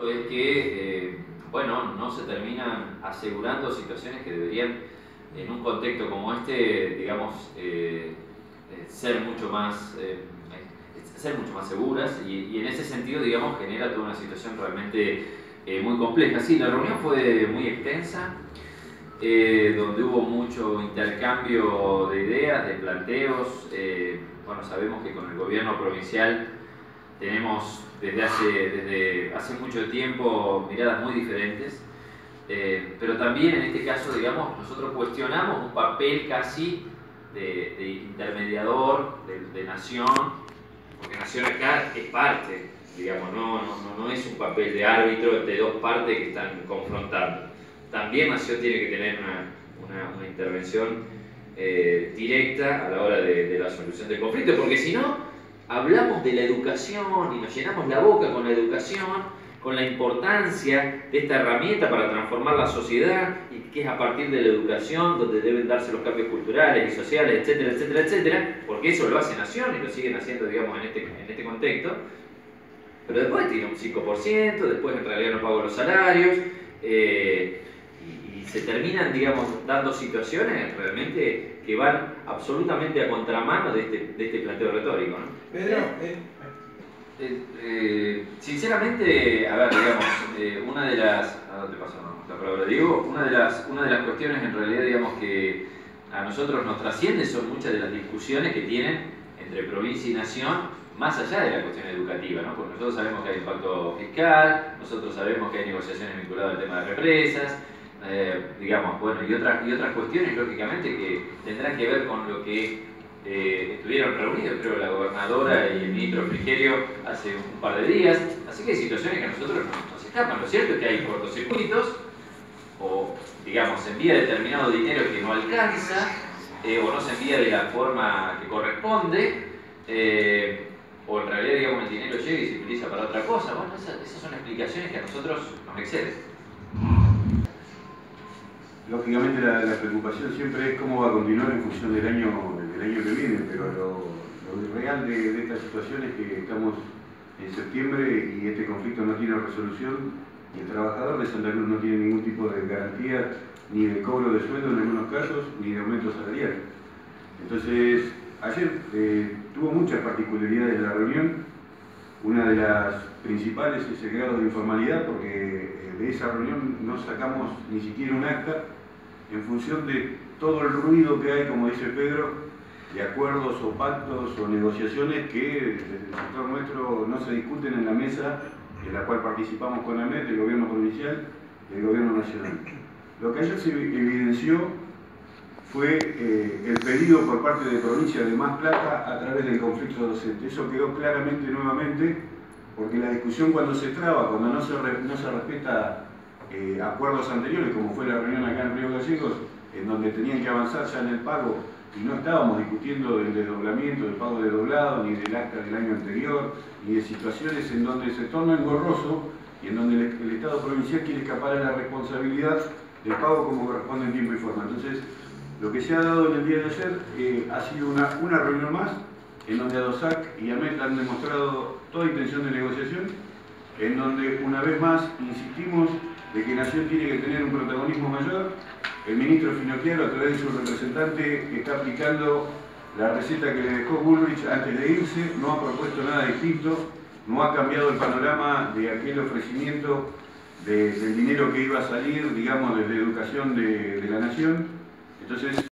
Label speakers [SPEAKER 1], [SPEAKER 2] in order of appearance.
[SPEAKER 1] es que bueno, no se terminan asegurando situaciones que deberían, en un contexto como este, digamos, ser mucho más seguras, y en ese sentido, digamos, genera toda una situación realmente muy compleja. Sí, la reunión fue muy extensa, donde hubo mucho intercambio de ideas, de planteos. Bueno, sabemos que con el gobierno provincial tenemos desde hace mucho tiempo miradas muy diferentes, pero también en este caso, digamos, nosotros cuestionamos un papel casi de intermediador, de Nación, porque Nación acá es parte, digamos, no es un papel de árbitro de dos partes que están confrontando. También Nación tiene que tener una intervención directa a la hora de la solución del conflicto, porque si no, hablamos de la educación y nos llenamos la boca con la educación, con la importancia de esta herramienta para transformar la sociedad, y que es a partir de la educación donde deben darse los cambios culturales y sociales, etcétera, etcétera, etcétera, porque eso lo hace Nación y lo siguen haciendo, digamos, en este contexto. Pero después tiene un 5%, después en realidad no pago los salarios, y se terminan, digamos, dando situaciones realmente que van absolutamente a contramano de este planteo retórico, ¿no?
[SPEAKER 2] Pedro,
[SPEAKER 1] sinceramente, a ver, digamos, una de las... ¿A dónde pasó la palabra, Diego? Una de las cuestiones, en realidad, digamos, que a nosotros nos trasciende son muchas de las discusiones que tienen entre provincia y nación, más allá de la cuestión educativa, ¿no? Porque nosotros sabemos que hay impacto fiscal, nosotros sabemos que hay negociaciones vinculadas al tema de represas, digamos, bueno, y otras cuestiones, lógicamente, que tendrán que ver con lo que estuvieron reunidos, creo, la gobernadora y el ministro Frigerio hace un par de días. Así que hay situaciones que a nosotros nos escapan. Lo cierto es que hay cortocircuitos, o, digamos, se envía determinado dinero que no alcanza, o no se envía de la forma que corresponde, o en realidad, digamos, el dinero llega y se utiliza para otra cosa. Bueno, esas son explicaciones que a nosotros nos exceden.
[SPEAKER 2] lógicamente la preocupación siempre es cómo va a continuar en función del año que viene, pero lo real de esta situación es que estamos en septiembre y este conflicto no tiene resolución, y el trabajador de Santa Cruz no tiene ningún tipo de garantía ni de cobro de sueldo en algunos casos, ni de aumento salarial. Entonces, ayer tuvo muchas particularidades la reunión. Una de las principales es el grado de informalidad, porque de esa reunión no sacamos ni siquiera un acta, en función de todo el ruido que hay, como dice Pedro, de acuerdos o pactos o negociaciones que desde el sector nuestro no se discuten en la mesa en la cual participamos con AMET, el gobierno provincial y el gobierno nacional. Lo que ayer se evidenció fue el pedido por parte de provincia de más plata a través del conflicto docente. Eso quedó claramente nuevamente, porque la discusión cuando se traba, cuando no se respeta acuerdos anteriores, como fue la reunión acá en Río Gallegos, en donde tenían que avanzar ya en el pago, y no estábamos discutiendo del desdoblamiento, del pago desdoblado, ni del acta del año anterior, ni de situaciones en donde se torna engorroso y en donde el Estado provincial quiere escapar a la responsabilidad del pago como corresponde en tiempo y forma. Entonces, lo que se ha dado en el día de ayer ha sido una reunión más, en donde ADOSAC y AMET han demostrado toda intención de negociación, en donde una vez más insistimos de que Nación tiene que tener un protagonismo mayor. El ministro Finocchiaro, a través de su representante, está aplicando la receta que le dejó Bullrich antes de irse, no ha propuesto nada distinto, no ha cambiado el panorama de aquel ofrecimiento del dinero que iba a salir, digamos, desde educación de la Nación. Entonces,